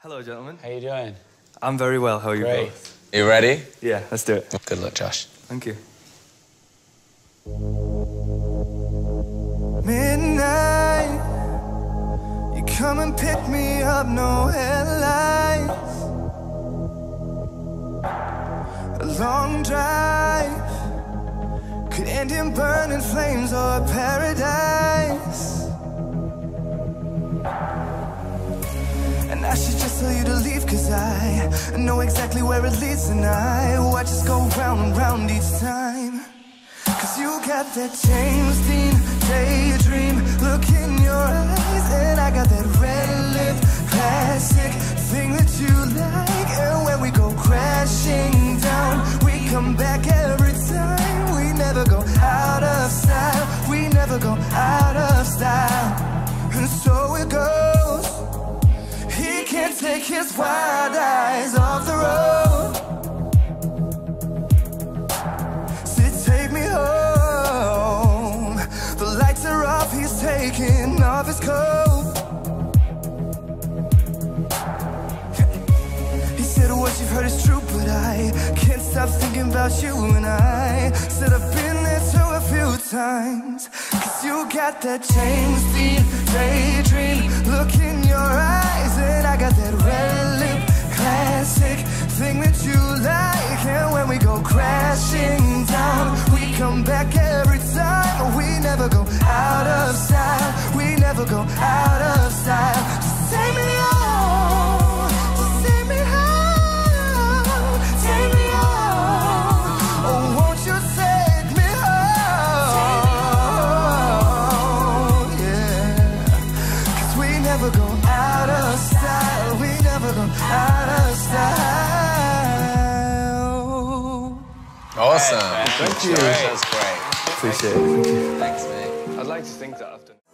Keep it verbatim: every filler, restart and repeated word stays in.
Hello, gentlemen. How you doing? I'm very well. How are you Great. both? You ready? Yeah, let's do it. Good luck, Josh. Thank you. Midnight, you come and pick me up, no headlights. A long drive could end in burning flames or paradise. And I should just tell you to leave, cause I know exactly where it leads, and I watch us go round and round each time. Cause you got that James Dean daydream look in your eyes, and I got that red lip classic thing that you like. And when we go crashing down, we come back every time. We never go out of style, we never go out of style. And so it goes, he can't take his wild eyes off the road. Take me home. The lights are off, he's taking off his coat. He said what you've heard is true, but I can't stop thinking about you. And I said I've been there too a few times. Cause you got that James Dean daydream look in your eyes, and I got that red lip classic thing that you like. And when we go crashing down, we come back every time. We never go out of style, we never go out of style. Just take me home, just take me home, take me home. Oh, won't you take me home? Yeah, cause we never go out of style, we never go out of style. Awesome. Thank you. That was great. Appreciate it. Thank you. Thanks, mate. I'd like to think that I've done